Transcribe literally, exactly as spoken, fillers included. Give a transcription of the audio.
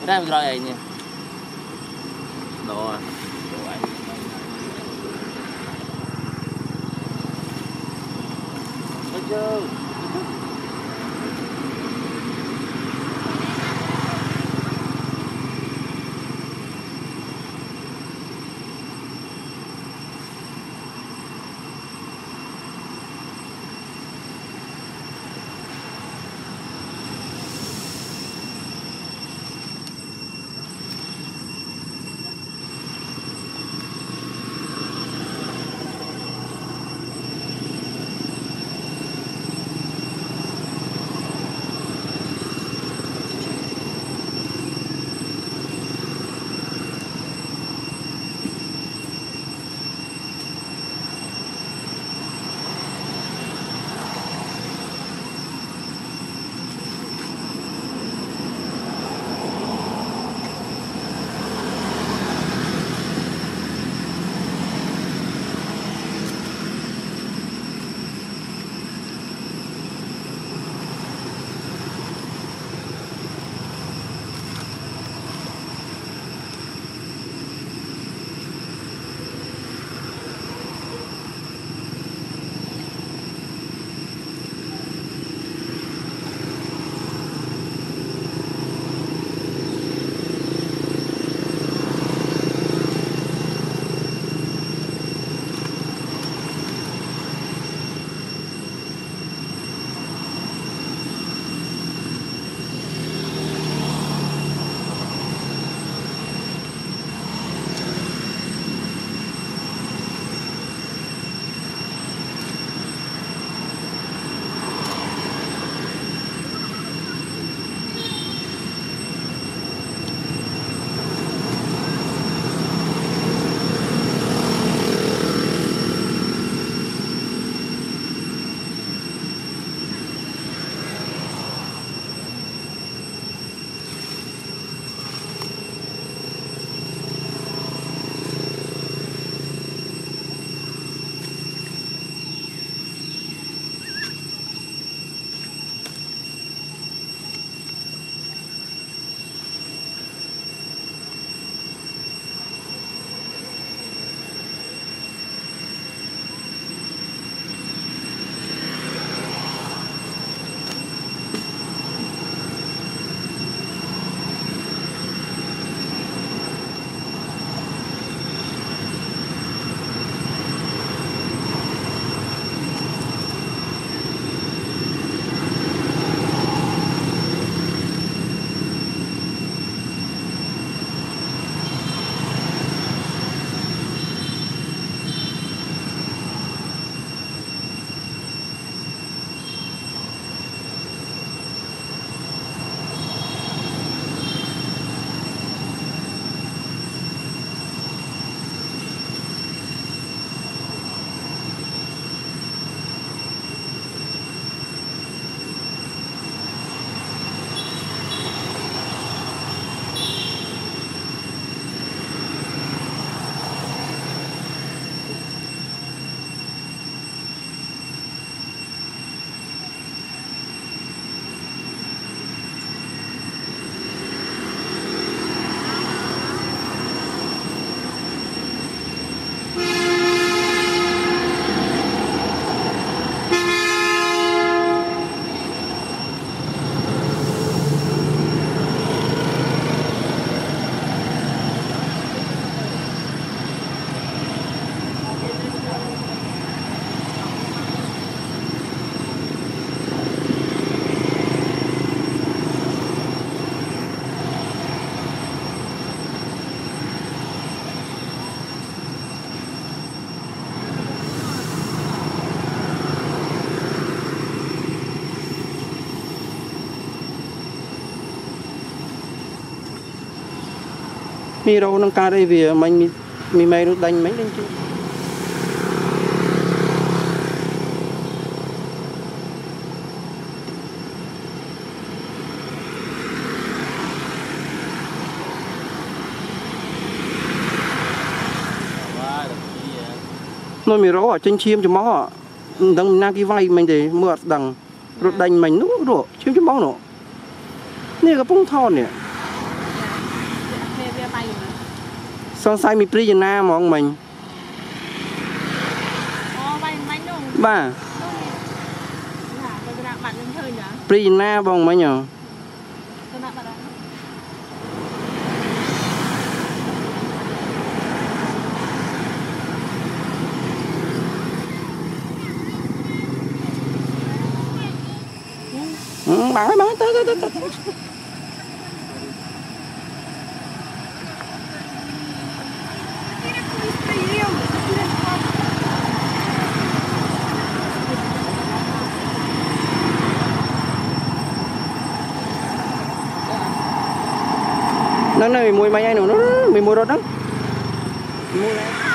Cái rồi này nè. Đồ. Bây giờ mi đâu nâng ca đây vì mình mi mày nó đánh mấy lên chứ. Nói mi rõ ở trên chim cho máu ạ, đằng na cái vai mình để mượt đằng rồi đánh mình nút rồi chim cho máu nọ, này cái bông thon nè. Son sai mi pri na mong mình. Ba. Pri na bong mấy nhở. Ừ, bạn ơi, bạn ơi, tới, tới, tới, tới. Nó này mình mua mấy anh nữa, nó mình mua đó đó. Mua đây.